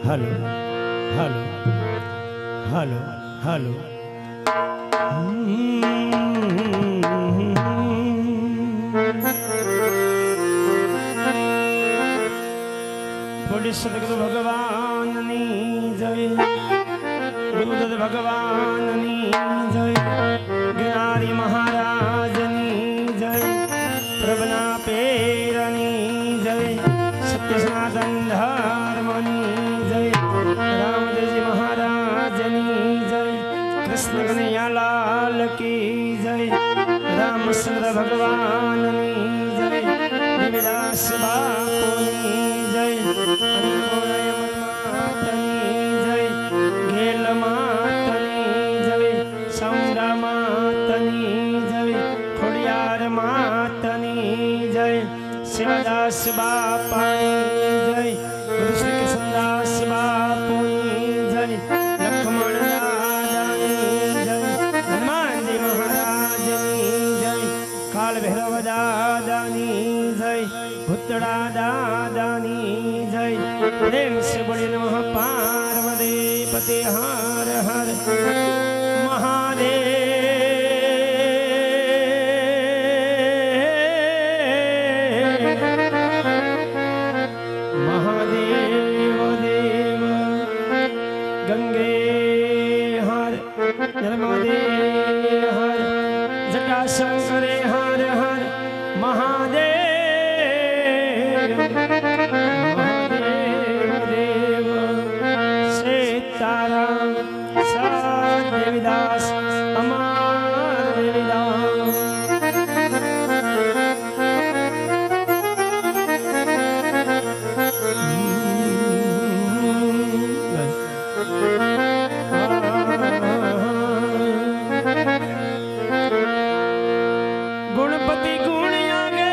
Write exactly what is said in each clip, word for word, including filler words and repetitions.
Hello hello hello hello सदगुरु भगवान नी जय, गुरुदत्त भगवान नी जय, गिरनारी महाराज नी जय, प्रभना पेरनी जय, सत्य सनातन धर्म नी जय, रामदेव जी महाराज नी जय, कृष्ण कन्हैया लाल की जय, रामचंद्र भगवान नी जय, देवीदास बापू नी जय, अन्नपूर्णा मातनी जय, घेल मातनी जय, सौंदा मातनी जय, खोड़ियार मातनी जय, शिवदास बापानी जय, गुरु श्री कृष्णदास बापूनी जय, लक्ष्मण दादानी जय, हनुमान जी महाराज नी जय, काल भैरव दादानी जय, भुतड़ा दादानी जय, प्रेम से बोले नमः पार्वती पते हर हर महादेव महादेव देव गंगे हर नर्मदे हर जटाशंकरे हर हर महादेव सीताराम सात देवीदास अमर देवीदास गुणपति गुण आगे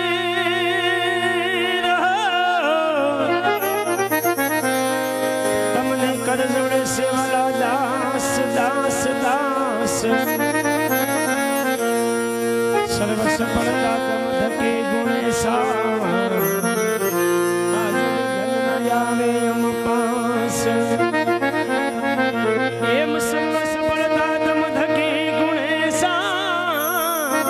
तमने कर जोड़े से वाला दास दास दास सर्वस पड़ता तम धके गुणे सार आज गन आवे हम पास एम सर्वस पड़ता तम धके गुणे सार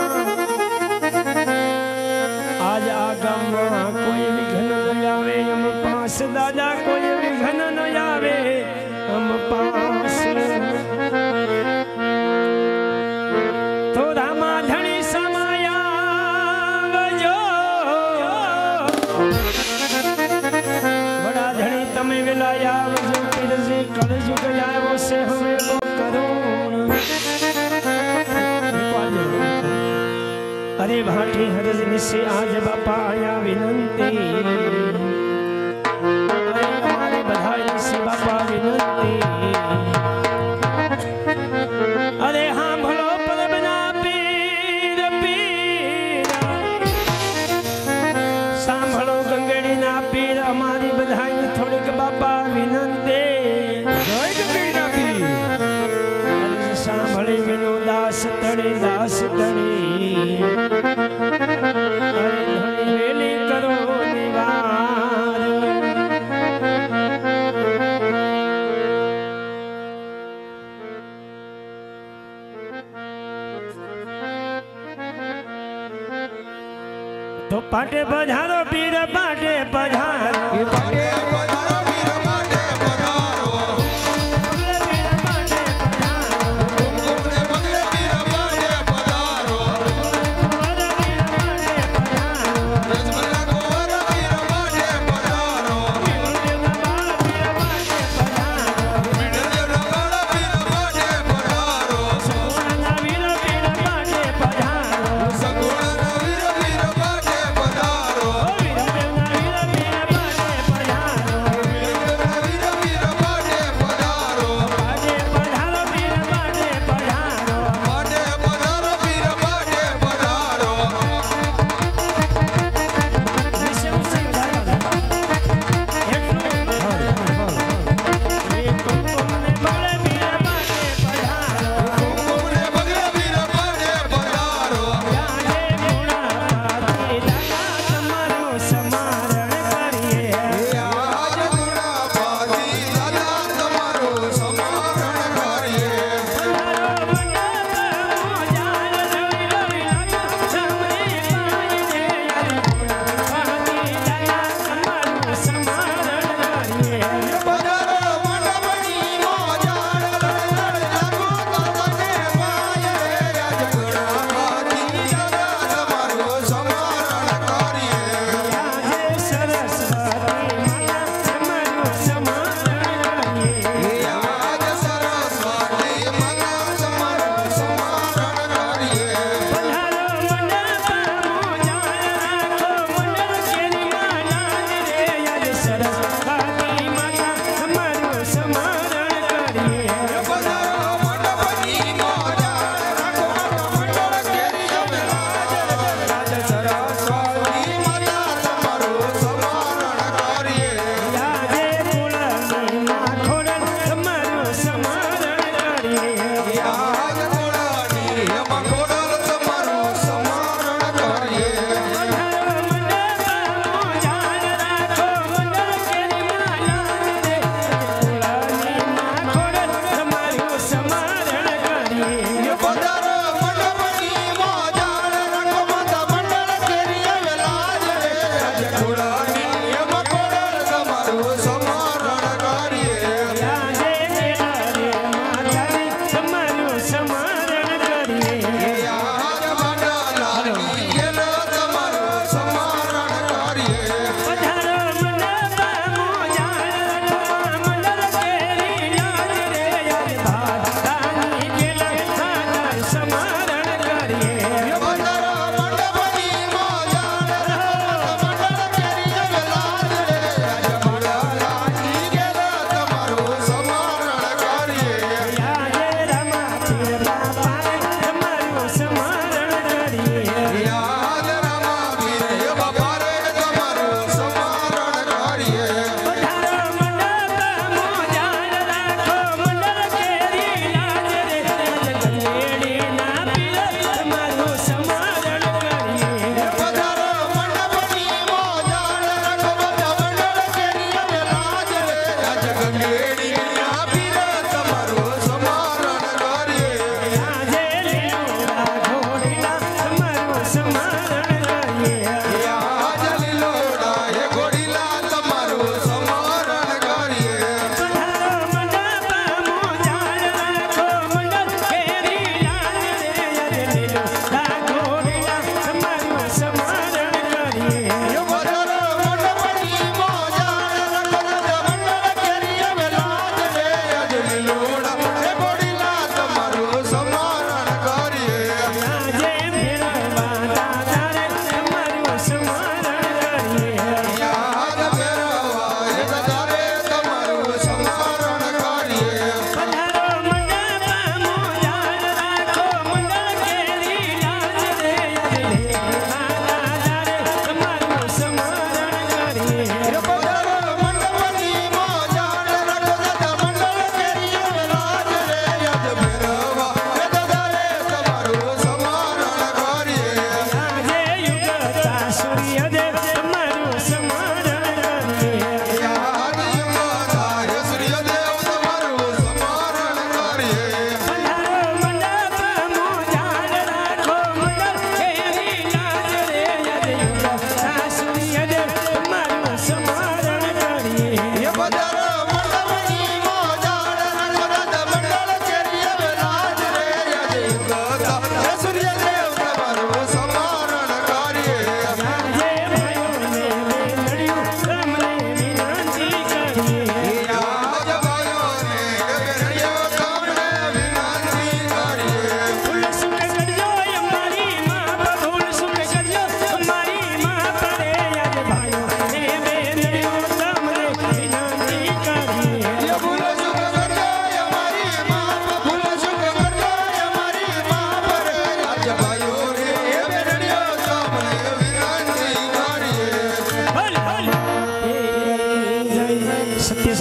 आज आगम कोई विघ्न न आवे हम पास दादा कोई विघ्न न आवे हम पास तो रामा धनी समाया वजो बड़ा धनी तमे विलाया वजो पीर से कर जुग आयो से हमें वो करुण अरे भाटी हरज से आज बापा आया विनंती अरे हमारी बधाई से बापा विनंती अरे हाँ भलो पर बना पीर पीर सांभलो गंगड़ी ना पीर हमारी बधाई थोड़ी के बापा विनंती जय गंगड़ी ना पीर सांभले विनो दास तड़े दास तड़े अरे धनी वेली करो निवार तो पाटे पधारो पीर पाटे पधारो पाटे पधारो पीर पाटे पधारो बगले पीर पाटे पधारो बगले बगले पीर पाटे पधारो बगले पीर पाटे पधारो रजमला गोर पीर पाटे पधारो बिरदेव बाल पीर पाटे पधारो बिरदेव बाल पीर पाटे पधारो सगुण नवीन पीर पाटे पधारो सगुण नवीन पीर पाटे पधारो बिरदेव नवीन पीर पाटे पधारो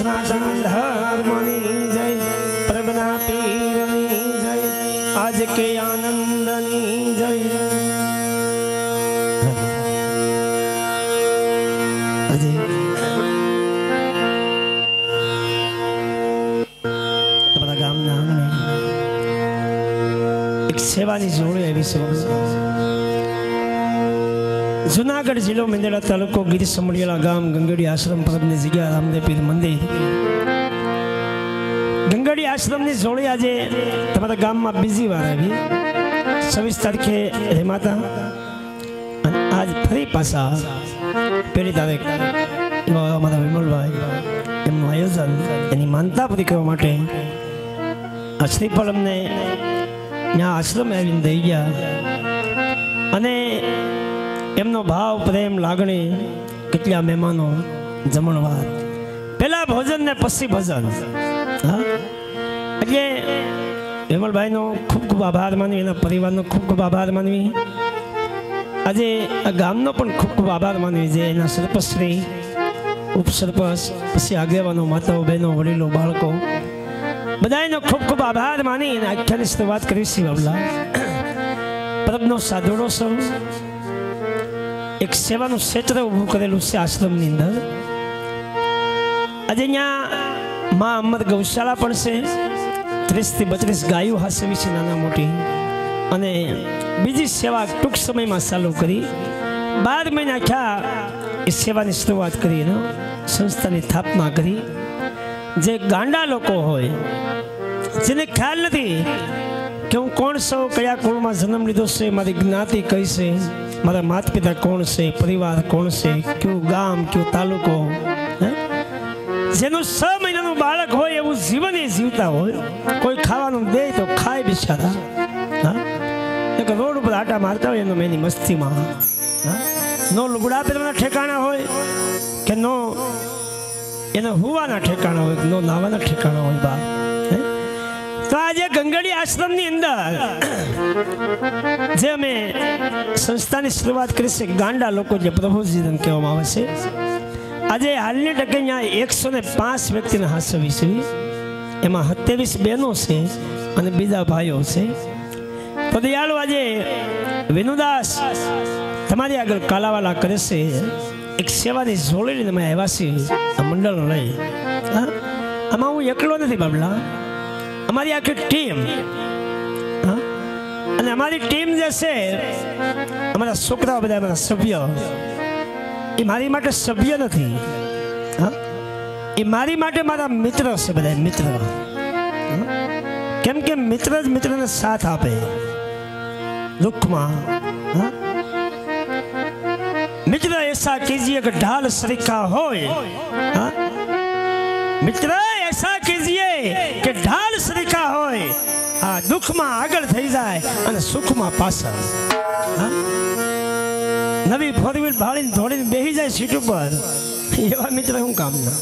સનાતન ધર્મની જય, પ્રભના પીરની જય, આજ કે આનંદની જય. તમારા ગામના આંગણે એક સેવાની જોડી આવી છે. જુનાગઢ જિલ્લો મેંદરડા તાલુકો ગીર સમડિયાળા ગામ ગંગડી આશ્રમ પરબની જગ્યા રામદેવ પીર મંદિર. ગંગડી આશ્રમની જોડી આજે તમારા ગામમાં બીજી વાર આવી. છવ્વીસ તારીખે રેમાતા અને આજ ફરી પાછા પહેલી તારીખ અમારા વિમલભાઈ એમનું આયોજન એની માનતા પૂરી કરવા માટે આ શ્રીફળ અમને ત્યાં આશ્રમે આવીને દઈ ગયા. અને એમનો ભાવ પ્રેમ લાગણી કેટલા મહેમાનો જમણવાર પેલા ભોજન ને પછી ભજન. હા એટલે વિમલભાઈનો ખૂબ ખૂબ આભાર માનવી, એના પરિવારનો ખૂબ ખૂબ આભાર માનવી, આજે આ ગામનો પણ ખૂબ ખૂબ આભાર માનવી. જે એના સરપંચશ્રી, ઉપસરપંચ, પછી આગેવાનો, માતાઓ, બહેનો, વડીલો, બાળકો બધાનો ખૂબ ખૂબ આભાર માની અને આખ્યાની શરૂઆત કરી છે. બાબલા પરબનો સાધુડો સૌ એક સેવાનું ક્ષેત્ર ઊભું કરેલું છે આશ્રમની અંદર. આજે અહીંયા મા અમર ગૌશાળા પણ છે. ત્રીસ થી બત્રીસ ગાયો હાસવી છે નાના મોટી. અને બીજી સેવા ટૂંક સમયમાં ચાલુ કરી. બાર મહિના આખ્યા એ સેવાની શરૂઆત કરી, સંસ્થાની સ્થાપના કરી. જે ગાંડા લોકો હોય, જેને ખ્યાલ નથી કે હું કોણ છું, કયા કુળમાં જન્મ લીધો છે, મારી જ્ઞાતિ કઈ છે, મારા માતા પિતા કોણ છે, પરિવાર કોણ છે, કયું ગામ, કયો તાલુકો, જેનું છ મહિનાનું બાળક હોય એવું જીવન એ જીવતા હોય. કોઈ ખાવાનું દે તો ખાય બિચારા. એક રોડ ઉપર આટા મારતા હોય એનો એની મસ્તીમાં. નો લુગડા પહેરવાના ઠેકાણા હોય કે નો એના હુવાના ઠેકાણા હોય, નો નાવાના ઠેકાણા હોય. બા તો આજે ગંગડી આશ્રમની અંદર જે અમે સંસ્થાની શરૂઆત કરી છે, ગાંડા લોકો જે પ્રભુજીને કહેવામાં આવે છે, આજે હાલની ટકે અહીંયા એકસો ને પાંચ વ્યક્તિને હાસવી છે. એમાં સત્યાવીસ બહેનો છે અને બીજા ભાઈઓ છે. તો દયાળુ આજે વિનુદાસ તમારી આગળ કાલાવાલા કરે છે. એક સેવાની જોડી લઈને અમે આવ્યા છીએ આ મંડળ લઈ. આમાં હું એકલો નથી બાબલા, અમારી આખી ટીમ. અને અમારી ટીમ જે છે, અમારા છોકરાઓ બધા અમારા સભ્ય, એ મારી માટે સભ્ય નથી, એ મારી માટે મારા મિત્ર છે. બધા મિત્ર, કેમ કે મિત્ર જ મિત્રને સાથ આપે દુઃખમાં. મિત્ર ऐसा कीजिए कि ढाल सरीखा હોય. મિત્ર ऐसा कीजिए કે ઢાલ સરીખા હોય. આ દુઃખમાં આગળ થઈ જાય અને સુખમાં પાછળ. નવી ફોર વ્હીલ ભાળીને દોડીને બેસી જાય સીટ ઉપર, એવા મિત્ર હું કામના.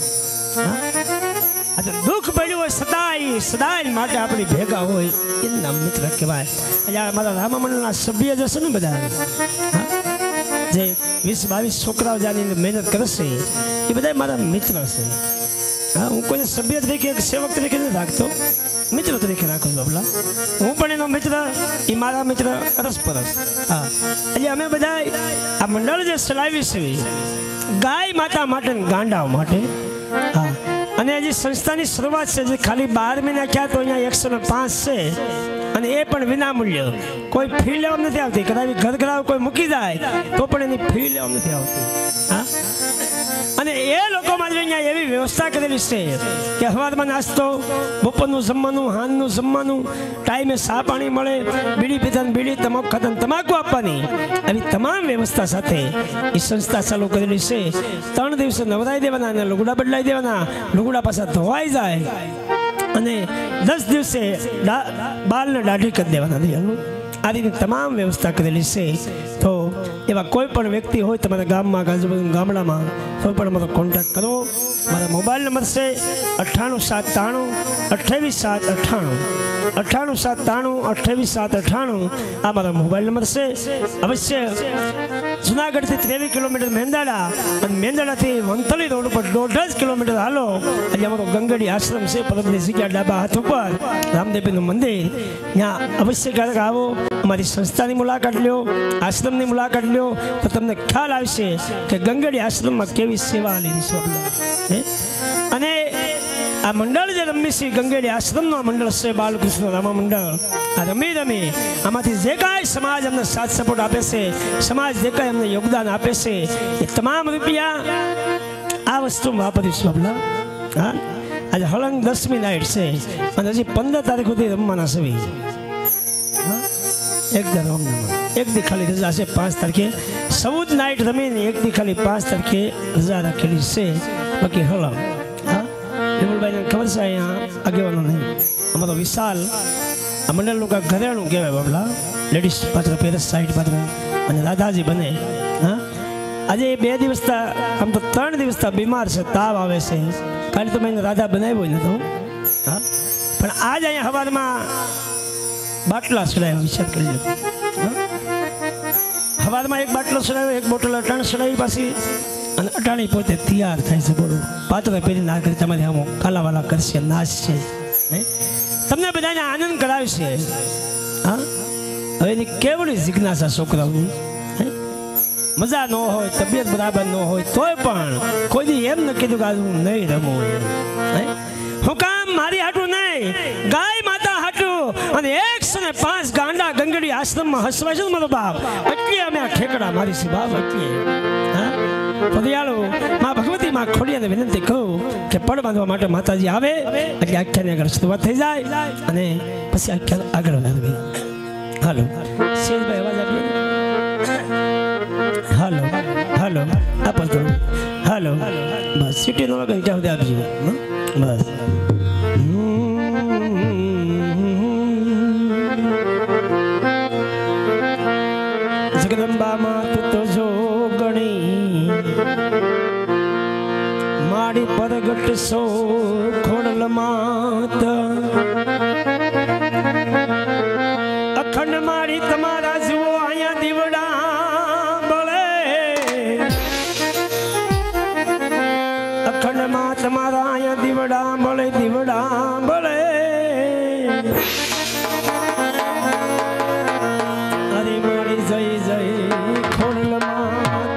દુઃખ પડ્યું હોય સદાય સદાય માટે આપણી ભેગા હોય, એના મિત્ર કહેવાય. એટલે મારા રામા મંડળના સભ્ય જશે ને બધા, જે વીસ બાવીસ છોકરાઓ જાની મહેનત કરશે, એ બધા મારા મિત્ર છે. હા, હું કોઈને સભ્ય તરીકે સેવક તરીકે નથી રાખતો, મિત્ર તરીકે રાખું છું. બાબલા હું પણ એનો મિત્ર, એ મારા મિત્ર, અરસપરસ. હા, એટલે અમે બધા આ મંડળ જે ચલાવી છે ગાય માતા માટે, ગાંડાઓ માટે. હા, અને હજી સંસ્થાની શરૂઆત છે. જે ખાલી બાર મહિના ક્યાં તો અહીંયા એકસો ને પાંચ છે, અને એ પણ વિના મૂલ્ય. કોઈ ફી લેવા નથી આવતી. કદાચ ઘર ઘરાવ કોઈ મૂકી જાય તો પણ એની ફી લેવા નથી આવતી. હા, અને એ લોકો માટે અહીંયા એવી વ્યવસ્થા કરેલી છે કે સવારમાં નાસ્તો, બપોરનું જમવાનું, હાંજનું જમવાનું, ટાઈમે ચા પાણી મળે, બીડી પીતાને બીડી, તમાકુ ખાતાને તમાકુ આપવાની, આવી તમામ વ્યવસ્થા સાથે એ સંસ્થા ચાલુ કરેલી છે. ત્રણ દિવસે નવરાઈ દેવાના અને લુગડા બદલાઈ દેવાના, લુગડા પાછા ધોવાઈ જાય, અને દસ દિવસે બાલને દાઢી કરી દેવાના. આ રીતે તમામ વ્યવસ્થા કરેલી છે. તો એવા કોઈ પણ વ્યક્તિ હોય તમારા ગામમાં, આજુબાજુ ગામડામાં, તો પણ મારો કોન્ટેક્ટ કરવો. મારા મોબાઈલ નંબર છે અઠ્ઠાણું સાત ત્રાણું અઠ્ઠાવીસ સાત અઠ્ઠાણું અઠ્ઠાણું સાત ત્રાણું અઠ્ઠાવીસ સાત અઠ્ઠાણું. આ મારો મોબાઈલ નંબર છે. અવશ્ય જુનાગઢ થી ત્રેવીસ કિલોમીટર મેંદાડા અને મેંદાડા થી વંથલી રોડ ઉપર દોઢ જ કિલોમીટર હાલો એટલે અમારો ગંગડી આશ્રમ છે પરમની જગ્યા ડાબા હાથ ઉપર રામદેવનું મંદિર. ત્યાં અવશ્ય ક્યારેક આવો, અમારી સંસ્થાની મુલાકાત લ્યો, આશ્રમની મુલાકાત લ્યો તો તમને ખ્યાલ આવશે કે ગંગડી આશ્રમમાં કેવી સેવા લીધી છે. અને આ મંડળ જે રમી છે ગંગેડી આશ્રમનો મંડળ છે બાલકૃષ્ણ રામા મંડળ. આ રમી રમી આમાંથી જે કાંઈ સમાજ અમને સાથ સપોર્ટ આપે છે, સમાજ જે કાંઈ અમને યોગદાન આપે છે એ તમામ રૂપિયા આ વસ્તુ વાપરીશું આપણે. હા, આજે હળંગ દસમી નાઇટ છે અને હજી પંદર તારીખ સુધી રમવાના છે. એક દર એક દી ખાલી રજા છે પાંચ તારીખે ચૌદ નાઇટ રમીને એક દી ખાલી પાંચ તારીખે રજા રાખેલી છે. બાકી હળંગ વિમલભાઈને ખબર છે અહીંયા આગેવાનો નહીં અમારો વિશાલ આ મંડળનું કાંઈક ઘરેણું કહેવાય બાબલા. લેડીઝ પાત્ર પેરસ સાઈડ પાત્ર અને દાદાજી બને. હા, આજે બે દિવસતા આમ તો ત્રણ દિવસતા બીમાર છે, તાવ આવે છે. કાલે તો મેં રાધા બનાવ્યો નતો. હા, પણ આજ અહીંયા હવારમાં બાટલા ચડાવ્યા વિચાર કરી લો. હવારમાં એક બાટલો ચડાવ્યો, એક બોટલ અટાણ ચડાવી પાછી અને અટાણી પોતે તૈયાર થાય છે. બોલો પાત્ર પહેરી ના કરી તમારે આમ કાલાવાલા કરશે, નાચ છે, તમને બધાને આનંદ કરાવશે. હા, હવે એની કેવડી જિજ્ઞાસા છોકરાઓની. મજા ન હોય, તબિયત બરાબર ન હોય તોય પણ કોઈ દી એમ ન કીધું કે હું નહીં રમું. હું કામ મારી હાટું નહીં, ગાય માતા હાટું અને એકસો ને પાંચ ગાંડા ગંગડી આશ્રમમાં હસવાય છે મારો બાપ. એટલી અમે આ ઠેકડા મારી છે બાપ, એટલી. હા, પદયાળો માં ભગવતી માં ખોડિયાને વિનંતી કહું કે પડ બાંધવા માટે માતાજી આવે એટલે આખ્યાની આગળ શરૂઆત થઈ જાય અને પછી આખ્યાન આગળ વધે. હાલો શેરભાઈ અવાજ આપ્યો. હાલો હાલો આપો તો હાલો બસ સિટી નો વાગે ત્યાં સુધી આપજો. બસ જગદંબા માં તું તો જો ગણી માડી પરગટ સો ખોડલ માત અખંડ માડી તમારા જુઓ અહીંયા દીવડા બળે. અખંડ માં તમારા અહીંયા દીવડા બળે, દીવડા બળે. અરે માડી જય જય ખોડલ માત.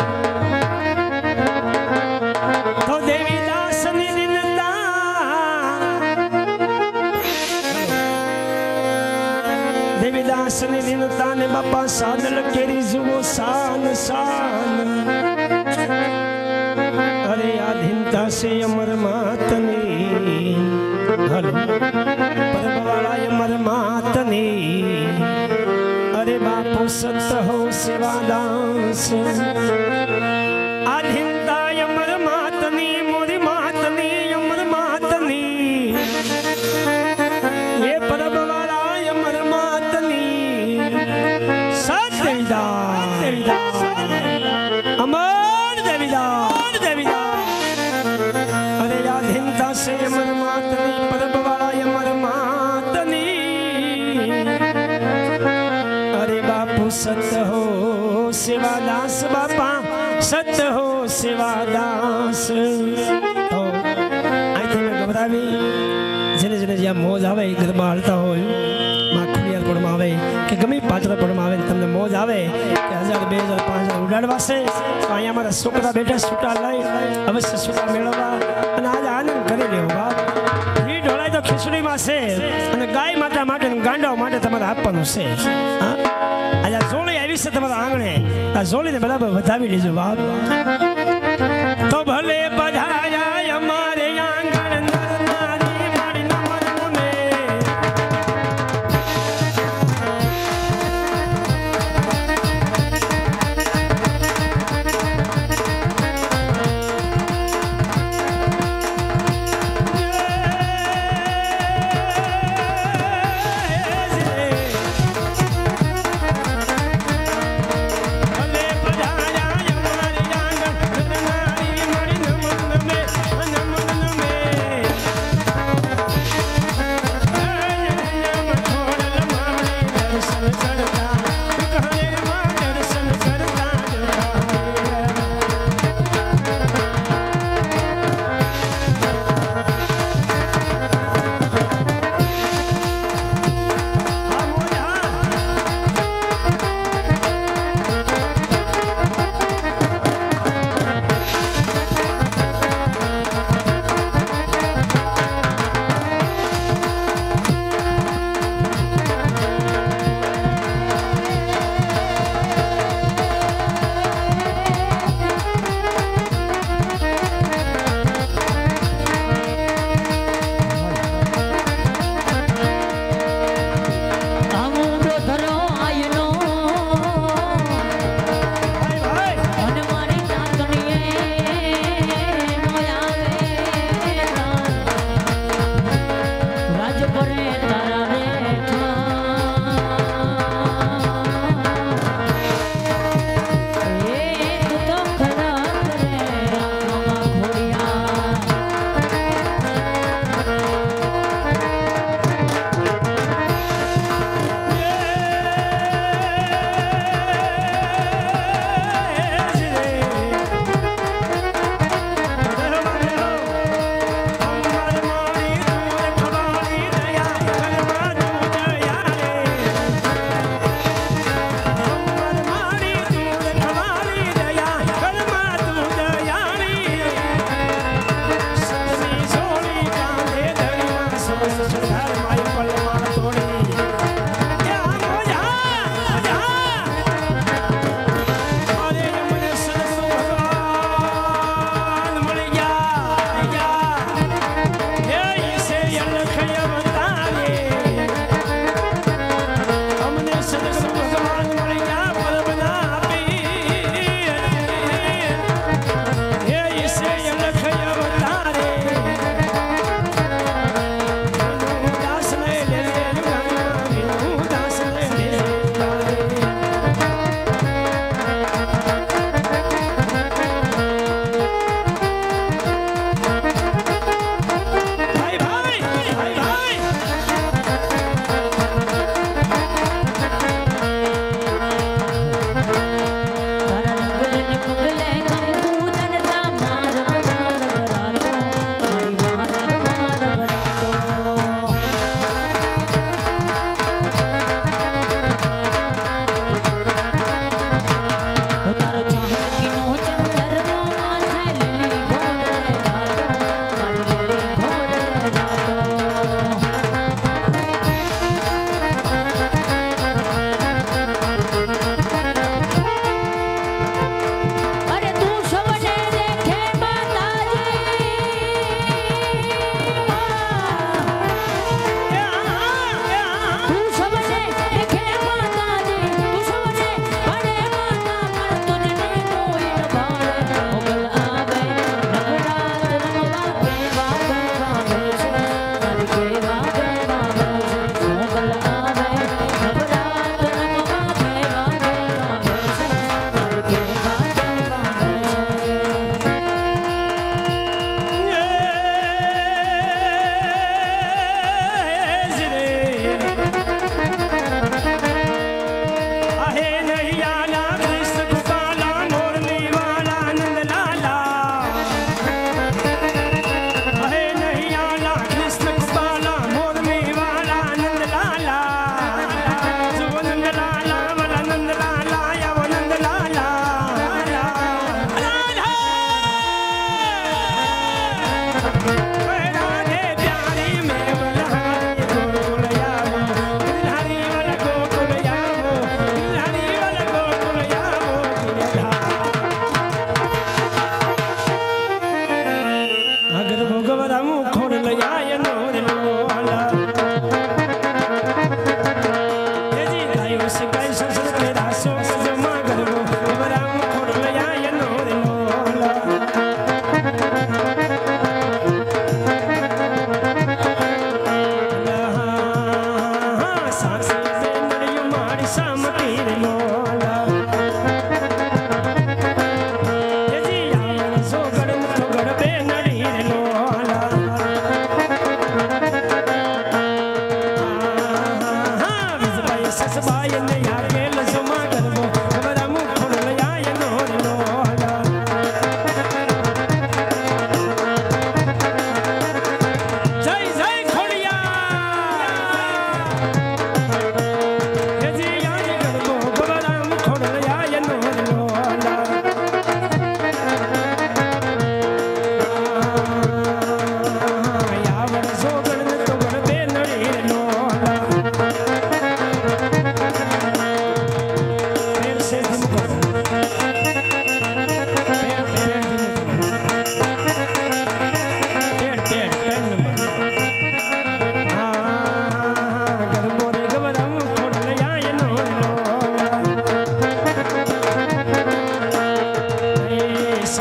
તો દેવી દાસ ની દિનતા દેવી દાસ ની દિનતા ને બાપા સાદલ કેરી જુઓ શાન શાન. અરે આધીનતા છે અમર માતની. હલો પરબવાળા અમર માતની. અરે બાપુ સત હો સેવાદાસ. આધીનતા અમર માતની, મોરી માતની અમર માતની. એ પરબવાળા અમર માતની. સત દેવીદાસ અમર દેવીદાસ દેવીદાસ. અરે આધીનતા છે અમર માતની, પરબવાળા અમર માતની. અરે બાપુ સત હો સેવાદાસ, બાપા સત હો સેવાદાસ. તો અહીંથી મેં ગભરાવી જેને જેને જ્યાં મોજ આવે એ ઘરમાં હાલતા હોય, માં ખુડિયાર પડમાં આવે કે ગમે પાત્ર પડમાં આવે તમને મોજ આવે કે હજાર બે હજાર પાંચ હજાર ઉડાડવાશે તો અહીંયા અમારા છોકરા બેઠા છૂટા લઈ અવશ્ય છૂટા મેળવવા અને આજે આનંદ કરી લેવો. બાપ ઘી ઢોળાય તો ખીચડીમાં છે અને ગાય માતા માટે ગાંડાઓ માટે તમારે આપવાનું છે. હા, આજે આ જોડી આવી છે તમારા આંગણે, આ જોડીને બરાબર વધાવી લેજો બાપ. તો ભલે પધાર્યા અમારે આંગણ નરનારી મારી નમનને. ભલે પધાર્યા અમારે આંગણ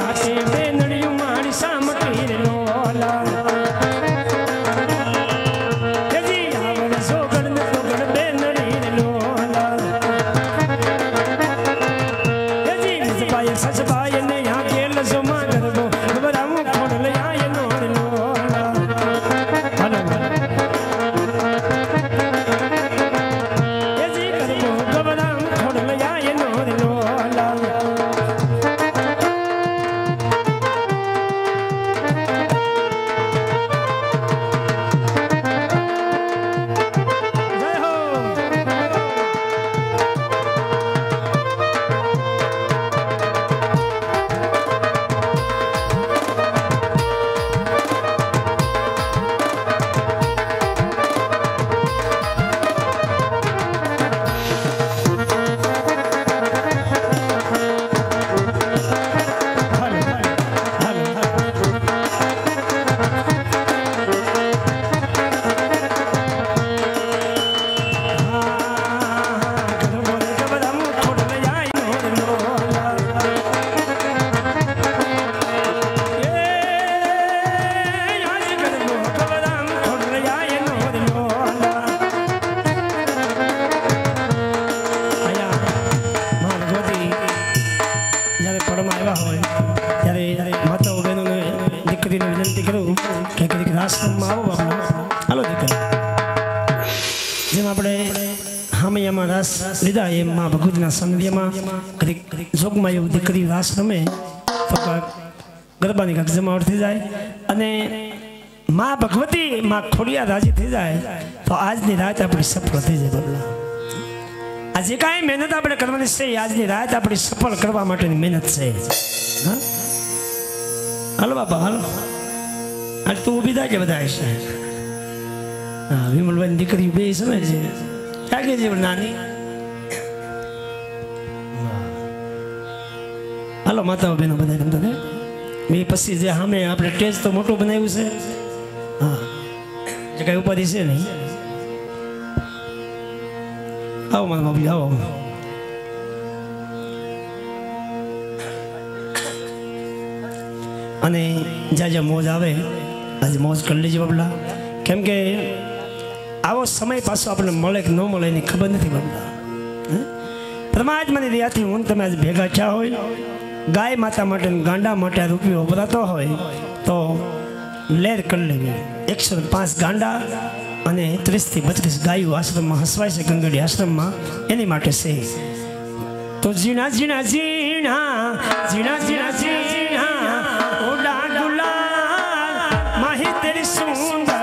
साथे बेनड़ियों मारी सामटी रे लोला जी आवड़ सोगड़ ने सोगड़ बेनड़ी रे लोला जी सबाय ससबाय ने यहाँ केल सो मां करबो घबराऊं खोड़ ले आए नोर लोला हलो जी करबो घबराऊं खोड़ ले आए नोर लोला લીધા એ માં ભગવતીના સંગીમાં કદી જોગમાં એવું દીકરી રાસ રમે તો ગરબાની કાંક જમાવટ થઈ જાય અને માં ભગવતી માં ખોડિયા રાજી થઈ જાય તો આજની રાત આપણી સફળ થઈ જાય બાબલા આ જે કાંઈ મહેનત આપણે કરવાની છે આજની રાત આપણી સફળ કરવા માટેની મહેનત છે હા હાલો બાપા હાલો આજ તું ઊભી થાય કે બધા છે હા વિમલભાઈની દીકરી બે સમય છે જાગે છે નાની હાલો માતાઓ બહેનો બધા રમતા ને મેં પછી જે સામે આપણે ટેજ તો મોટું બનાવ્યું છે હા જે કઈ ઉપાધિ છે નહીં આવો મારા બાપી આવો અને જ્યાં જ્યાં મોજ આવે આજે મોજ કરી લેજો બાબલા કેમ કે આવો સમય પાછો આપણને મળે કે ન મળે એની ખબર નથી બાબલા પરમાત્માની દયાથી હું તમે આજે ભેગા થયા હોય ગાય માતા માટે ગાંડા માટે આ રૂપિયો વપરાતો હોય તો લેર કરી લેવી એકસો પાંચ ગાંડા અને ત્રીસથી બત્રીસ ગાયો આશ્રમમાં હસવાય છે ગંગડી આશ્રમમાં એની માટે છે તો ઝીણા ઝીણા ઝીણા ઝીણા ઝીણા ઝીણા ઓડા ગુલાલ માહી તેરી સુંદર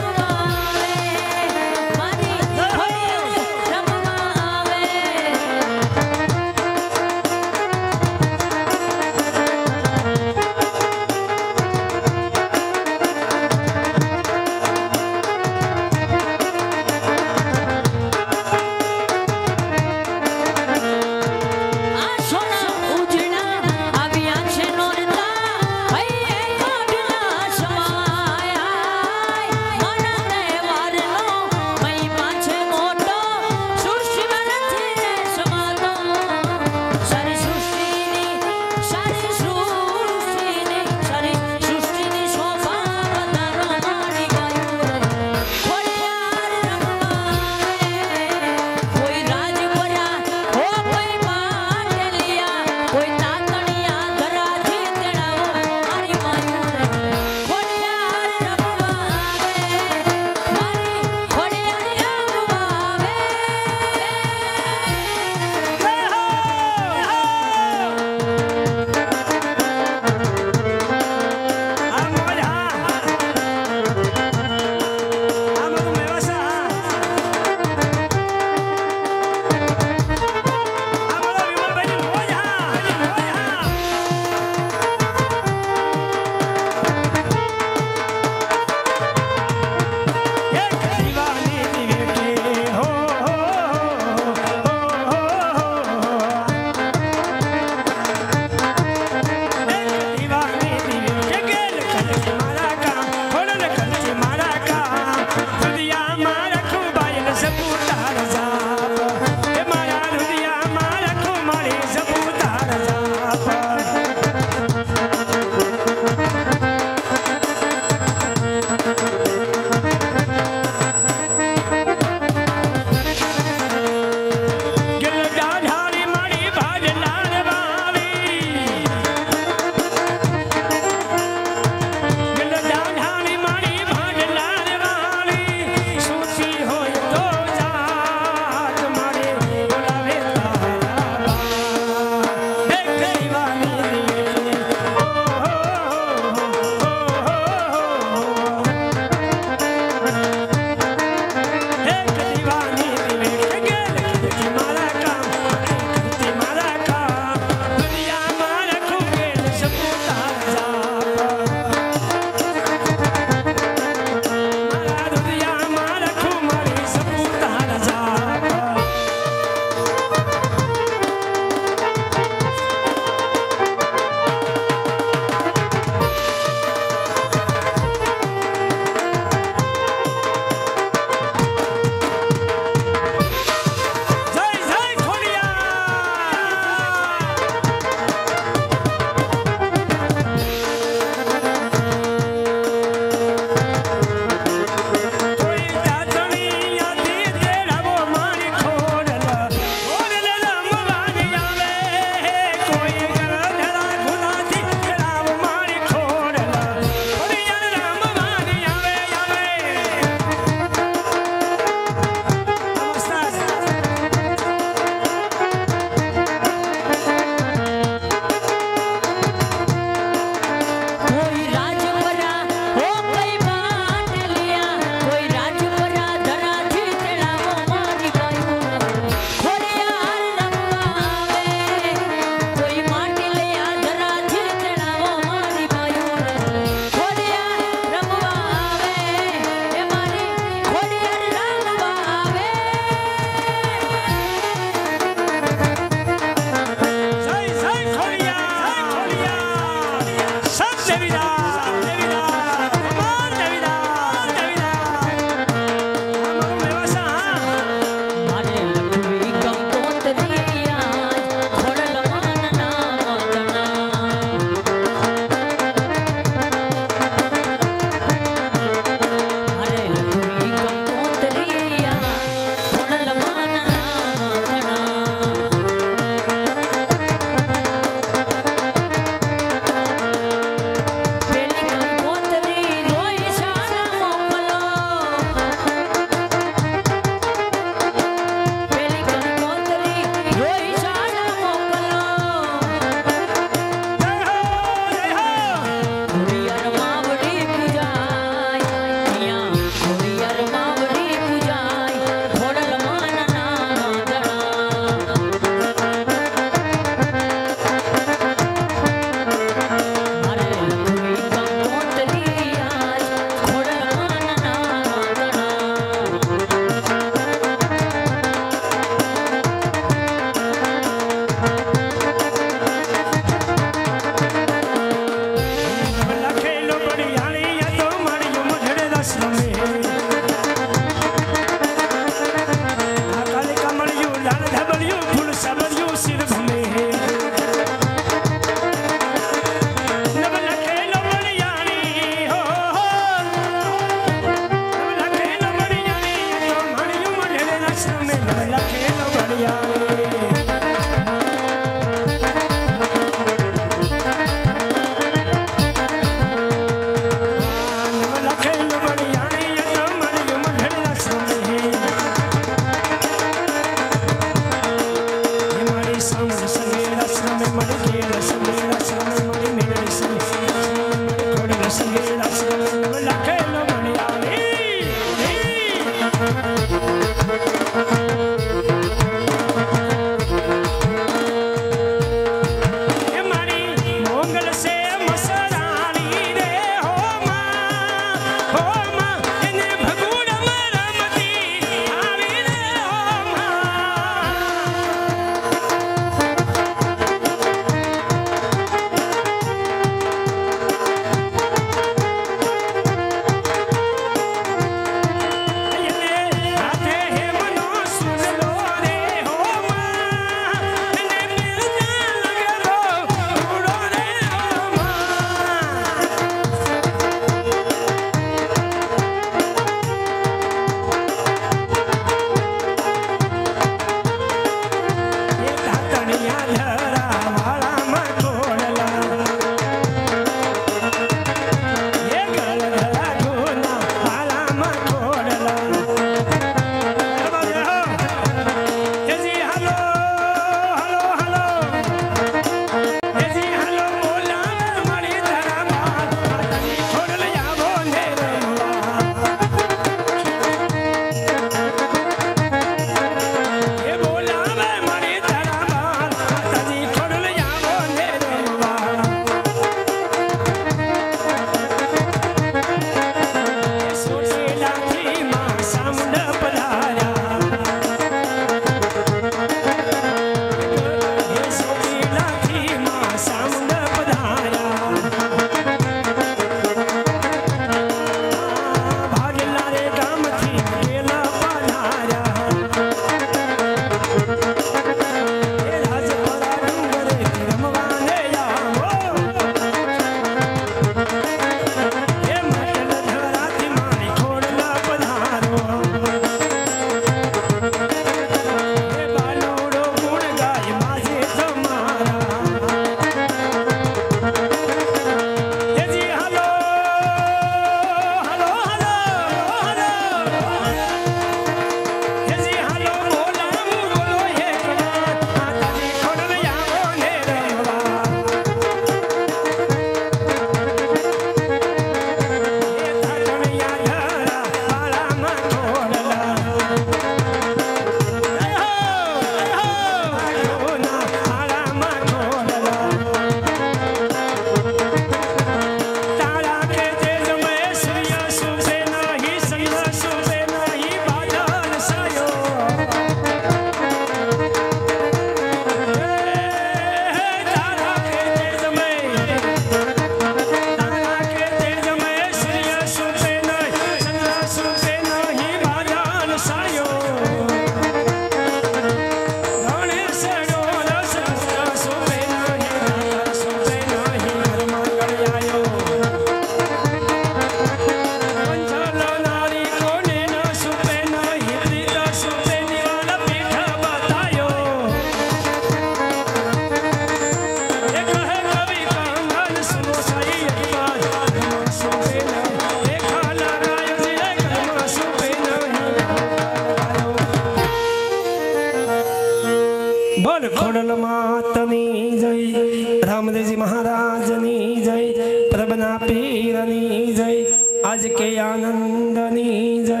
સાહેબના પીરની જય આજ કે આનંદની જય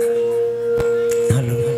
હાલો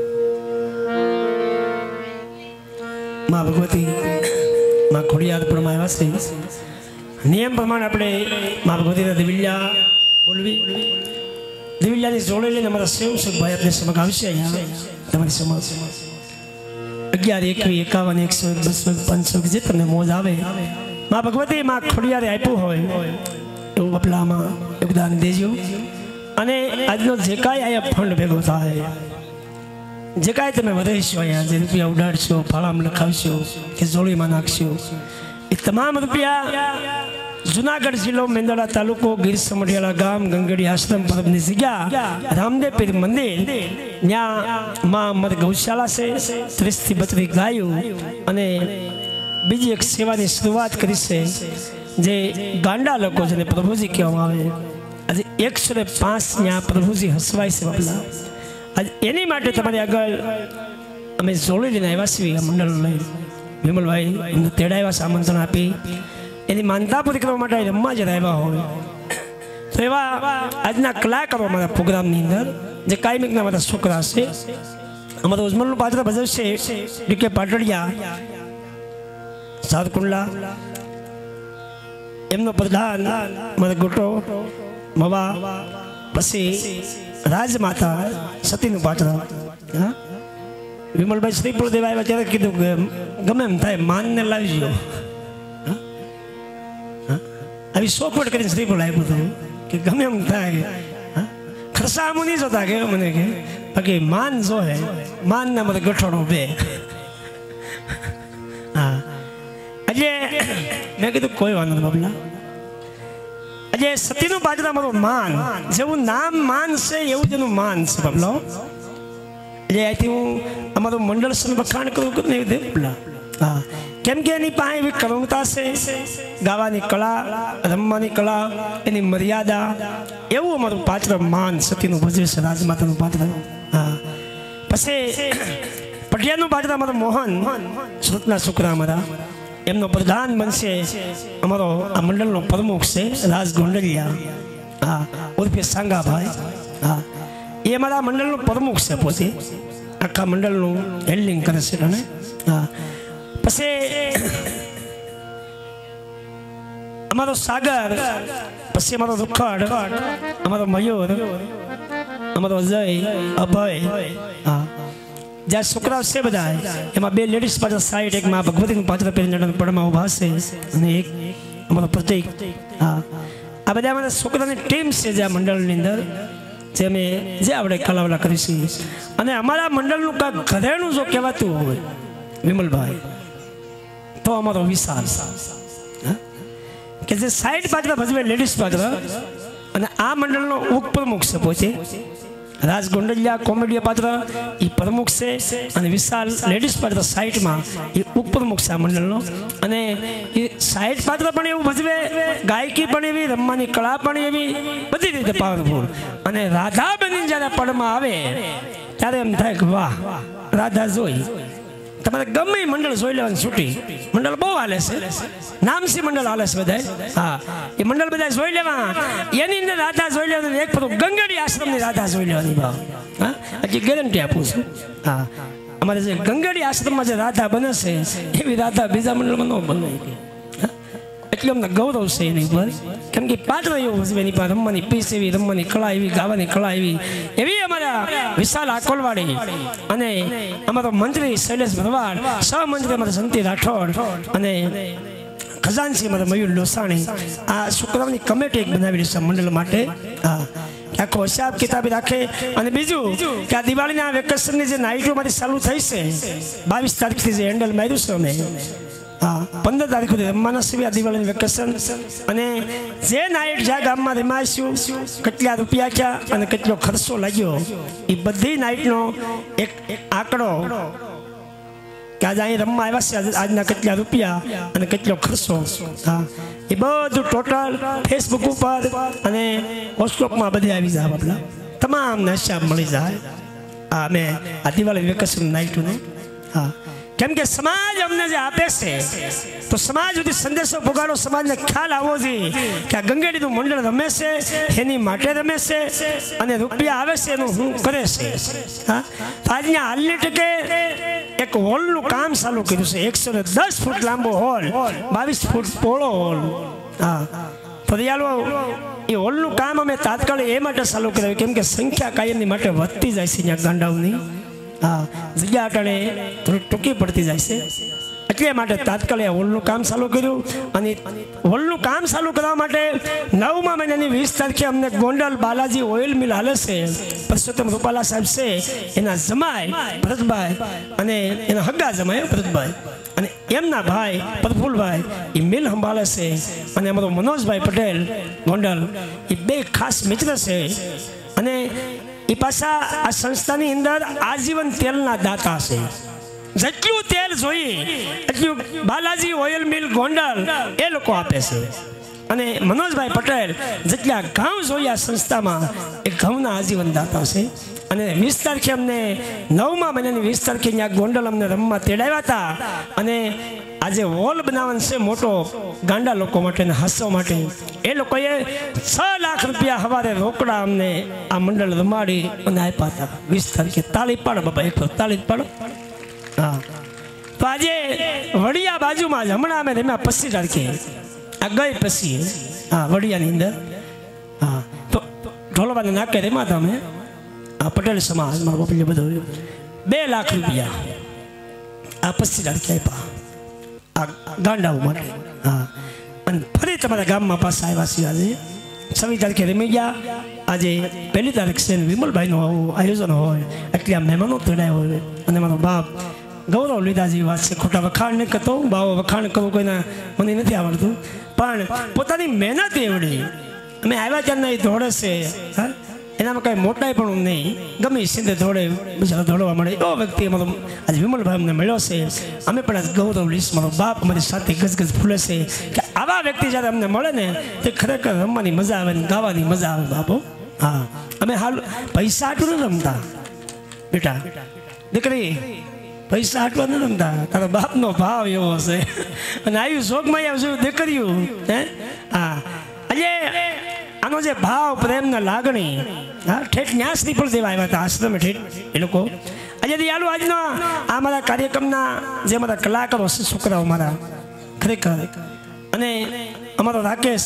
માં ભગવતી માં ખોડિયાર પ્રમાણે આવ્યા છે નિયમ પ્રમાણે આપણે માં ભગવતીના દિવિલ્યા બોલવી દિવિલ્યાની જોડે લઈને અમારા સેવસક ભાઈ આપણે સમક્ષ આવશે અહીંયા તમારી સમક્ષ અગિયાર એકવી એકાવન એકસો બસો પાંચસો જે તમને મોજ આવે માં ભગવતી માં ખોડિયારે આપ્યું હોય એવું બપલામાં યોગદાન દેજો અને આજનો જે કાંઈ અહીંયા ફંડ ભેગો થાય જે કાંઈ તમે વધારશો અહીંયા જે રૂપિયા ઉડાડશો ફાળામાં લખાવશો કે જોડીમાં નાખશો એ તમામ રૂપિયા જુનાગઢ જિલ્લો મેંદરડા તાલુકો ગીર સમઢિયાળા ગામ ગંગડી આશ્રમ પરબની જગ્યા રામદેવ પીર મંદિર ત્યાં માં અમારી ગૌશાળા છે ત્રીસ થી બત્રીસ ગાયો અને બીજી એક સેવાની શરૂઆત કરી છે જે ગાંડા લોકો જેને પ્રભુજી કહેવામાં આવે આજે એકસો ને પાંચ ત્યાં પ્રભુજી હસવાય છે બાપલા આજે એની માટે તમારી આગળ અમે જોડી લઈને આવ્યા છીએ આ મંડળ લઈ વિમલભાઈ અમને તેડાવ્યા છે આમંત્રણ આપી એની માનતા પૂરી કરવા માટે રમવા જ આવ્યા હોય તો એવા આજના કલાકારો અમારા પ્રોગ્રામની અંદર જે કાયમિકના મારા છોકરા છે અમારું ઉજમલનું પાત્ર ભજવશે ડીકે પાટડિયા સારકુંડલા એમનો પ્રધાન મારા ગોટો મવા પછી રાજમાતા સતીનું પાત્ર હા વિમલભાઈ શ્રીપુર દેવા આવ્યા ત્યારે કીધું કે ગમે એમ થાય માનને લાવજો આવી સોપટ કરીને શ્રીપુર આપ્યું હતું કે ગમે એમ થાય ખરસા આમ નહીં જોતા કે મને કે બાકી માન જો હે માન ના મને ગઠોડો બે હા આજે મેં કીધું કોઈ વાંધો નહીં બાબલા આજે સતીનું પાત્ર મારું માન જેવું નામ માન છે એવું જ એનું માન છે બાબલો એટલે અહીંથી હું અમારું મંડળ છે વખાણ કરું કે નહીં બાબલા હા કેમ કે એની પાસે એવી કરુણતા છે ગાવાની કળા રમવાની કળા એની મર્યાદા એવું અમારું પાત્ર માન સતીનું ભજવે છે રાજમાતાનું પાત્ર હા પછી પટિયાનું પાત્ર અમારું મોહન સુરતના છોકરા અમારા એમનો પ્રધાન બનશે અમારો આ મંડળનો પ્રમુખ છે રાજ ગોંડલિયા હા ઉર્ફે સાંગાભાઈ હા એ અમારા મંડળનો પ્રમુખ છે પોતે આખા મંડળનું હેન્ડલિંગ કરે છે અને હા પછી અમારો સાગર પછી અમારો રૂખડ અમારો મયુર અમારો અજય અભય હા જ્યાં છોકરાઓ છે બધા એમાં બે લેડીઝ પાછળ સાઈડ એક માં ભગવતીનું પાત્ર પહેરીને પડમાં ઉભા છે અને એક અમારો પ્રતિક હા આ બધા અમારા છોકરાની ટીમ છે જે આ મંડળની અંદર જે અમે જે આપણે કલાવલા કરીશું અને અમારા મંડળનું કાંઈક ઘરેણું જો કહેવાતું હોય વિમલભાઈ તો અમારો વિશાલ કે જે સાઈડ પાત્ર ભજવે લેડીઝ પાત્ર અને આ મંડળનો ઉપપ્રમુખ છે પોતે રાજ ગોંડલિયા કોમેડિયા પાત્ર એ પ્રમુખ છે અને વિશાલ લેડીઝ પાત્ર સાઈડમાં એ ઉપપ્રમુખ છે આ મંડળનો અને એ સાઈડ પાત્ર પણ એવું ભજવે ગાયકી પણ એવી રમવાની કળા પણ એવી બધી રીતે પાવરફુલ અને રાધા બની જ્યારે પડમાં આવે ત્યારે એમ થાય કે વાહ રાધા જોઈ તમારે ગમે મંડળ જોઈ લેવાની છૂટી મંડળ બહુ હાલે છે નામસી મંડળ હાલે છે બધા હા એ મંડળ બધા જોઈ લેવા એની અંદર રાધા જોઈ લેવાની એક ફરો ગંગડી આશ્રમની રાધા જોઈ લેવાની ભાવ હા હજી ગેરંટી આપું છું હા અમારે જે ગંગડી આશ્રમમાં જે રાધા બને છે એવી રાધા બીજા મંડળમાં ન બને એટલે અમને ગૌરવ છે એની ઉપર કેમ કે પાત્ર એવું હશે એની પાસે રમવાની પીસ એવી રમવાની કળા એવી ગાવાની કળા એવી એવી અમારા વિશાલ આકોલવાડી અને અમારો મંત્રી શૈલેષ ભરવાડ સહમંત્રી અમારા સંતી રાઠોડ અને ખજાનસી અમારા મયુર લોસાણી આ છોકરાઓની કમિટી એક બનાવેલી છે મંડળ માટે હા આખો હિસાબ કિતાબી રાખે અને બીજું કે આ દિવાળીના વેકેશનની જે નાઇટો મારી ચાલુ થઈ છે બાવીસ તારીખથી જે હેન્ડલ માર્યું છે અમે હા પંદર તારીખ સુધી રમવાના છે આ દિવાળીનું વેકેશન અને જે નાઇટ જ્યાં ગામમાં રમાઈશું કેટલા રૂપિયા ક્યાં અને કેટલો ખર્ચો લાગ્યો એ બધી નાઇટનો એક આંકડો કે આજે અહીં રમવા આવ્યા છે આજના કેટલા રૂપિયા અને કેટલો ખર્ચો હા એ બધું ટોટલ ફેસબુક ઉપર અને વોટ્સઅપમાં બધે આવી જાય બાપલા તમામ હિસાબ મળી જાય હા મેં આ દિવાળી વેકેશન નાઇટનું હા કેમ કે સમાજ અમને જે આપે છે તો સમાજ સુધી સંદેશો પુગાડો, સમાજને ખ્યાલ આવવો જોઈએ કે આ ગંગેડીનું મંડળ રમે છે એની માટે રમે છે અને રૂપિયા આવે છે એનું શું કરે છે. હા, આજના હાલની ટકે એક હોલનું કામ ચાલુ કર્યું છે. એકસો ને દસ ફૂટ લાંબો હોલ, બાવીસ ફૂટ પહોળો હોલ. હા, પરિયાલો એ હોલનું કામ અમે તાત્કાલિક એ માટે ચાલુ કરાવ્યું કેમ કે સંખ્યા કાયમની માટે વધતી જાય છે ત્યાં ગાંડાઓની. હા, જગ્યા અટાણે થોડી ટૂંકી પડતી જાય છે એટલે માટે તાત્કાલિક હોલનું કામ ચાલુ કર્યું. અને હોલનું કામ ચાલુ કરવા માટે નવમા મહિનાની વીસ તારીખે અમને ગોંડલ બાલાજી ઓઇલ મિલ હાલે છે. પરસોત્તમ રૂપાલા સાહેબ છે એના જમાય ભરતભાઈ અને એના હગા જમાય ભરતભાઈ અને એમના ભાઈ પ્રફુલભાઈ એ મિલ સંભાળે છે. અને અમારો મનોજભાઈ પટેલ ગોંડલ એ બે ખાસ મિત્ર છે. અને એ પાછા આ સંસ્થાની અંદર આજીવન તેલના દાતા છે. જેટલું તેલ જોઈએ એટલું બાલાજી ઓઇલ મિલ ગોંડલ એ લોકો આપે છે. અને મનોજભાઈ પટેલ જેટલા ઘઉં જોઈએ આ સંસ્થામાં એ ઘઉંના આજીવન દાતા છે. અને વીસ તારીખે અમને નવમા મહિનાની વીસ તારીખે ત્યાં ગોંડલ અમને રમવા તેડાવ્યા હતા. અને આજે હોલ બનાવવાનો છે મોટો ગાંડા લોકો માટે ને હસવા માટે. એ લોકોએ છ લાખ રૂપિયા સવારે રોકડા અમને આ મંડળ રમાડી અને આપ્યા હતા વીસ તારીખે. તાળી પાડો બાબા, એક તાળી પાડો. હા, તો આજે વડિયા બાજુમાં જ હમણાં અમે રમ્યા પચીસ તારીખે આ ગઈ પછી. હા, વડિયાની અંદર. હા, તો ઢોલવાને નાકે રમ્યા હતા અમે. આ પટેલ સમાજ મારો બાપુ બધો બે લાખ રૂપિયા આ પચીસ તારીખે આપ્યા આ ગાંડાઓ માટે. હા, અને ફરી તમારા ગામમાં પાછા આવ્યા છીએ. આજે છવ્વીસ તારીખે રમી ગયા. આજે પહેલી તારીખ છે વિમલભાઈનું આવું આયોજન હોય એટલે આ મહેમાનો તેડાય હોય. અને મારો બાપ ગૌરવ લીધા જેવી વાત છે. ખોટા વખાણ નહીં કરતો, બાવો વખાણ કરવું કોઈના મને નથી આવડતું, પણ પોતાની મહેનત એવડી. અમે આવ્યા ત્યારના એ દોડે છે. હા, એનામાં કાંઈ મોટાઈ પણ નહીં, ગમે સીધે દોડે બિચારા દોડવા મળે એવો વ્યક્તિ મારો આજે વિમલભાઈ અમને મળ્યો છે. અમે પણ આજ ગૌરવ લઈશ. મારો બાપ અમારી સાથે ગજગજ ફૂલે છે કે આવા વ્યક્તિ જ્યારે અમને મળે ને તે ખરેખર રમવાની મજા આવે ને ગાવાની મજા આવે બાપો. હા, અમે હાલ પૈસા આટલું ન રમતા બેટા, દીકરી પૈસા આટવા ન રમતા. તારા બાપનો ભાવ એવો છે. અને આવ્યું શોખમાં આવ્યું દીકરીયું. હે, હા, આજે આનો જે ભાવ પ્રેમ ને લાગણી, હા, ઠેઠ ન્યાસની પણ દેવા આવ્યા હતા આશ્રમે ઠેઠ એ લોકો. આજે યાલુ આજનો આ મારા કાર્યક્રમના જે અમારા કલાકારો છે છોકરાઓ મારા ખરેખર, અને અમારો રાકેશ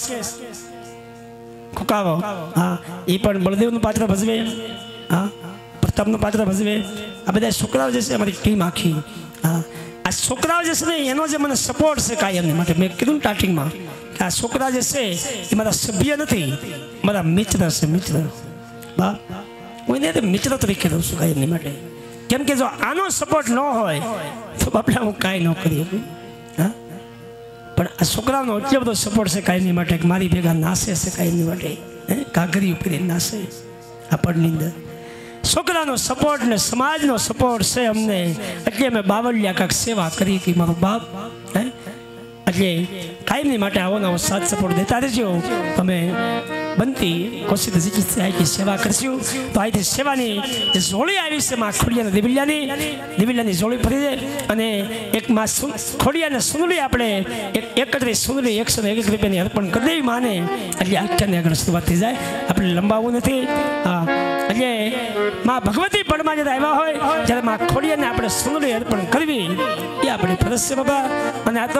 ખુકાવો, હા, એ પણ બળદેવનું પાત્ર ભજવે, હા, પ્રતાપનું પાત્ર ભજવે. આ બધા છોકરાઓ જે છે અમારી ટીમ આખી. હા, આ છોકરાઓ જે છે ને એનો જે મને સપોર્ટ છે કાયમની માટે. મેં કીધું સ્ટાર્ટિંગમાં આ છોકરા જે છે એ મારા સભ્ય નથી, મારા મિત્ર છે. મિત્ર બા હું એને મિત્ર તરીકે રહું છું કાયમની માટે. કેમ કે જો આનો સપોર્ટ ન હોય તો બાપડા હું કાંઈ ન કરી શકું. હા, પણ આ છોકરાનો એટલો બધો સપોર્ટ છે કાયમની માટે કે મારી ભેગા નાસે છે કાયમની માટે. હે, કાગરી ઉપર નાસે આ પડની અંદર. છોકરાનો સપોર્ટ ને સમાજનો સપોર્ટ છે અમને એટલે અમે બાવળિયા કાંક સેવા કરી કે મારો બાપ. હે, એટલે કાયમની માટે આવો નવો સાથ સપોર્ટ દેતા રહેજો. તમે બનતી કોશિશ જેટલી થાય કે સેવા કરશું. તો અહીંથી સેવાની જે જોડી આવી છે માં ખોડિયાના દિવિલિયાની દિવિલિયાની જોડી ફરી છે. અને એક માં ખોડિયાને સુંદરી આપણે એક એકત્રીસ સુંદરી એકસો ને એક રૂપિયાની અર્પણ કરી દેવી માને એટલે આખ્યાનની આગળ શરૂઆત થઈ જાય. આપણે લંબાવવું નથી. હા, એટલે માં ભગવતી પળમાં જ્યારે આવ્યા હોય ત્યારે માં ખોડિયાને આપણે સુંદરી અર્પણ કરવી એ આપણી ફરજ છે બાબા. અને આ તો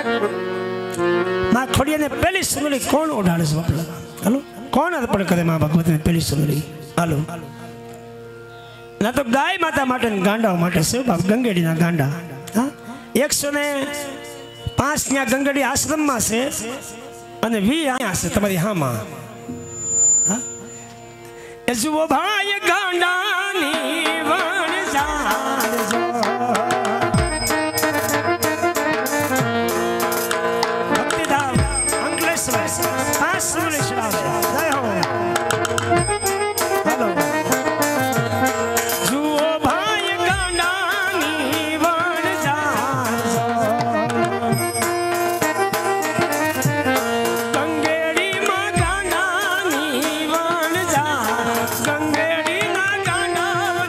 માં ખોડિયાને પહેલી સુંદરી કોણ ઓઢાડે છે બાપલા? હાલો, કોણ અર્પણ કરે માં ભગવતીને પહેલી સુંદરી? હાલો, ના તો ગાય માતા માટે ગાંડાઓ માટે છે બાપ, ગંગેડીના ગાંડા. હા, એકસો ને પાંચ ત્યાં ગંગેડી આશ્રમમાં છે અને વી અહીંયા છે તમારી હામાં. હા, એ જુઓ ભાઈ ગાંડાની વણ જાણજો, ભક્તિધામ અંકલેશ્વર પાંચ સુરેશ રાવ. જય હો. હાલો, જુઓ ભાઈ ગાંડાની વણ જાણજો, ગંગેડીમાં ગાંડાની વણ જાણજો, ગંગેડીના ગાંડા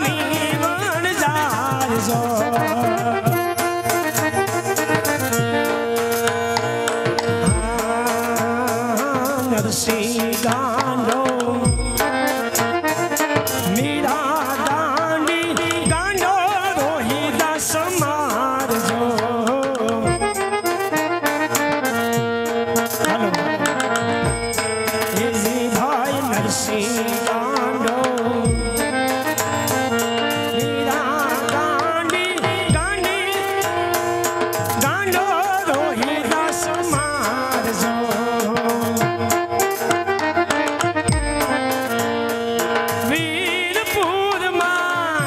नरसिंह गांडो मीरा दांडी गांडो रोहिदास मारजो हेलो हे भाई नरसिंह गांडो मीरा दांडी गांडी गांडो रोहिदास मारजो वीरपुर मां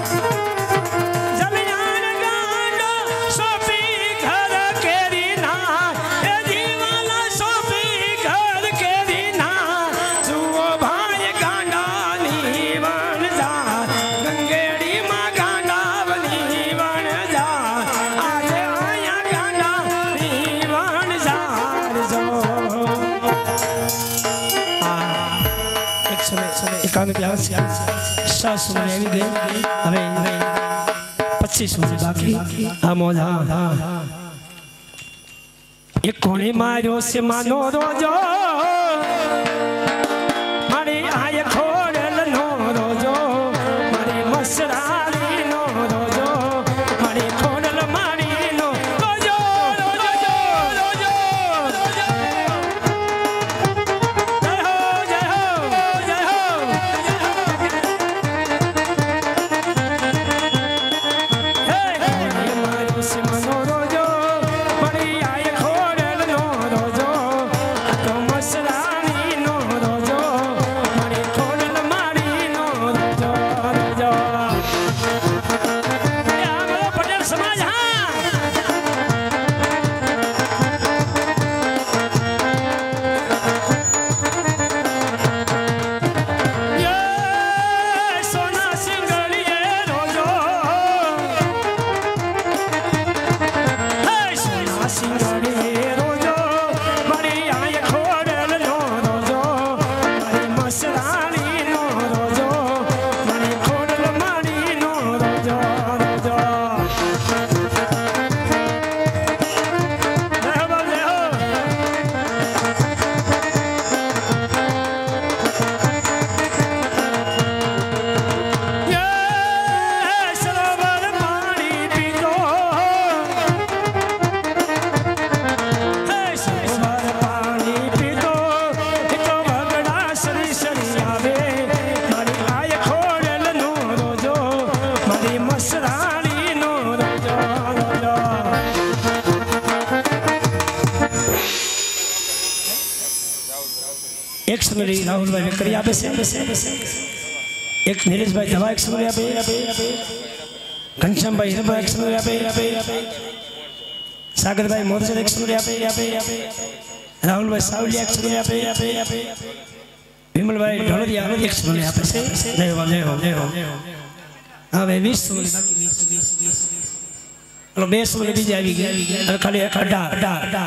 जलियान गांडो सोपी घर केरी ना ए जीवाला सोपी घर केरी ना जुओ भाई गांडा नी वन जा गंगेड़ी मां गांडा बनी वन जा आज आया गांडा नी वन जा जो एक समय समय एकांत क्लास सास में भी गए हमें पच्चीस मिनट बाकी हम मोजा एक कोने मारो से मानो रोजो मारी आय खोड़ल नो रोजो मारी मसरारी नो रोजो मारी खोड़ल मारी नो रोजो रोजो रोजो जय हो जय हो जय हो हे मारो से मानो रोजो मारी आय खोड़ल नो रोजो तो मसरारी नो रोजो मारी खोड़ल मारी नो रोजो रोजो या बोलो पटेल समाज हाँ ये सोना सिंगड़िए रोजो हे सोना सिंगड़िए रोजो मारी आय खोड़ल नो रोजो मारी मसरानी नो रोजो मारी खोड़ल मारी नो रोजो रोजो जय हो जय हो ये सरोवर पानी पीतो हे सरोवर पानी पीतो तो भगड़ा सरी सरी आवे मारी आय खोड़ल नो रोजो मारी मसरानी नो रोजो रोजो एक समय राहुल भाई करी आपे से एक नीरज भाई दवा एक समय आपे घनश्याम भाई हिरबा एक समय आपे सागर भाई मोरजर एक समय आपे राहुल भाई सावलिया एक समय आपे विमल भाई ढोलरिया एक समय आपे से जय हो जय हो जय हो हाँ भाई बीस समय लो बीस समय भी जाएगी अब खाली अड्डा अड्डा अड्डा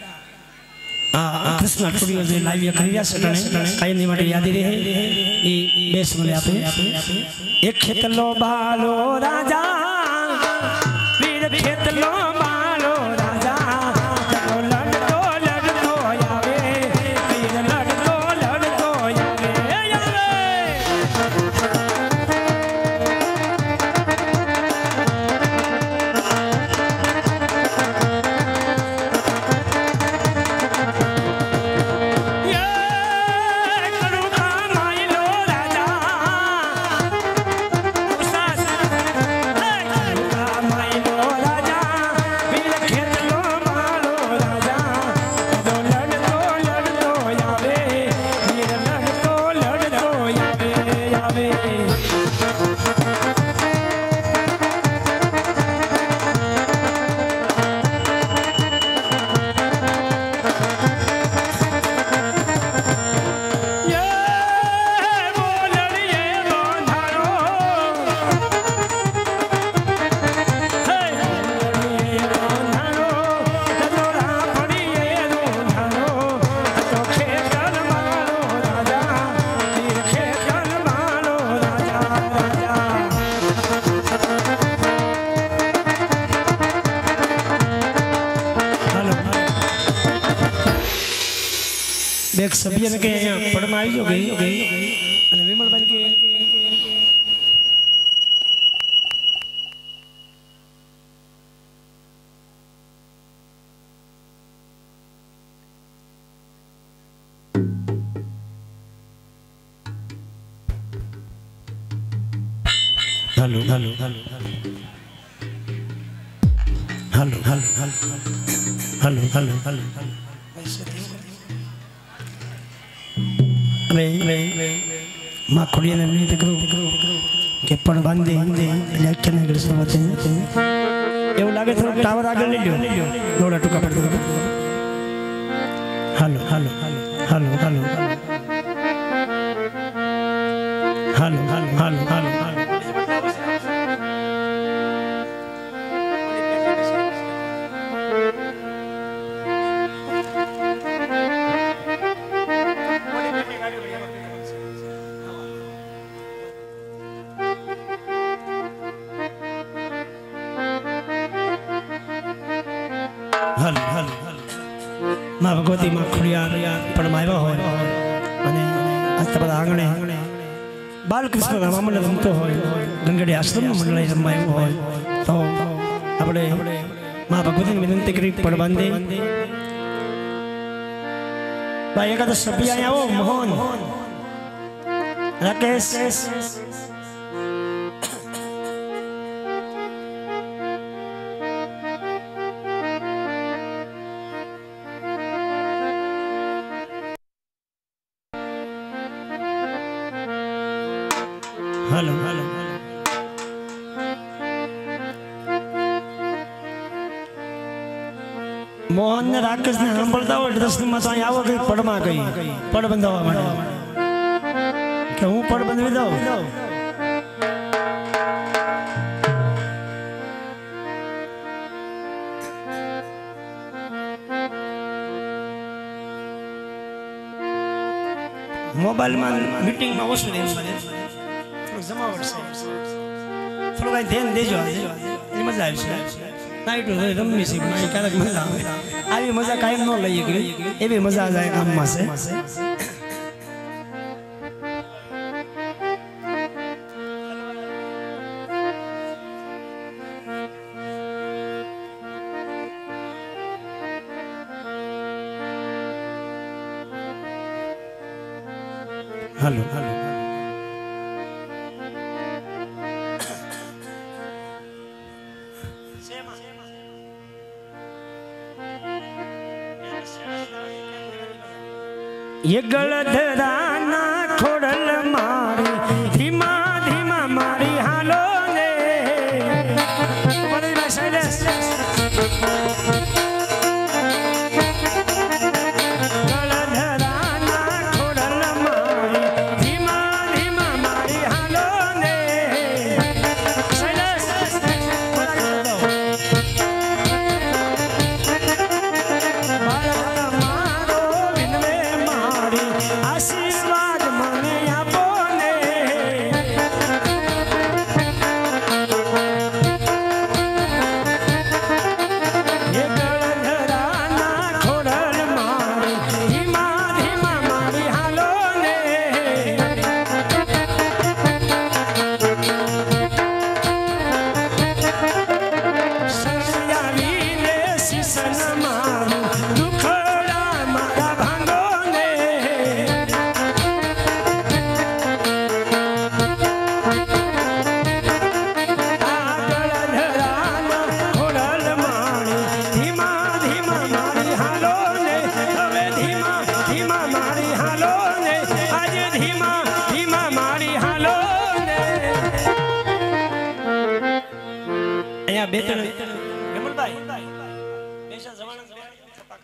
कृष्णा स्टूडियो जे लाइव या करिया सटने काई नहीं माटे याद रहे ई बेस बोले आपे एक खेतलो बालो राजा वीर खेतलो बालो राजा चलो लड़तो लड़तो आवे वीर लड़तो लड़तो आवे आवे ये करू का माइलो राजा उस्ताद हे બેક સભ્યને કે અહીંયા પડમાં આવી જો ગઈ ગઈ અને વિમલભાઈ કે hello hello hello hello hello hello hello hello अरे अरे माँ खुड़ी ने नहीं देखो के पण बांधे व्याख्या ने कर सकते हैं એવું લાગે થોડું ટાવર આગળ લઈ લ્યો થોડા ટૂંકા પડતો hello hello hello hello hello hello hello hello hello माँ भगवती माँ खुड़िया પણ આવ્યા હોય અને આસ્તા આંગણે બાલકૃષ્ણ રામામંડળ રમતો હોય ગંગડી આશ્રમનું મંડળ રમાયું હોય તો આપણે માँ ભગવતીને વિનંતી કરી પણ બાંધે ભાઈ એકાદ સભ્ય અહીંયા આવો મોહન રાકેશ हेलो हेलो मोहन ने राकेश ने सांभळता हो दर्शन में तो आવો કે પડમાં ગઈ પડ બંધાવવા માટે કે હું પડ બંધાવી દઉં મોબાઈલ માં મીટિંગ માં ઓછું દેવું જમાવટ છે થોડું કઈ ધ્યાન દેજો એની મજા આવશે નાઈટ રમવી છે ક્યારેક મજા આવે આવી મજા કાયમ ન લઈએ ગઈ એવી મજા જાય કામમાં છે हेलो हेलो ये गलधराना खोड़ल मारी धीमा धीमा मारी हालो ने गलधराना खोड़ल मारी धीमा धीमा मारी हालो ने आशीर्वाद माने आपो ने ये गलधराना खोड़ल मारी धीमा धीमा मारी हालो ने सरियावी ने सीसन मारू दुखड़ा मारा भांगो ने બે ત્રણ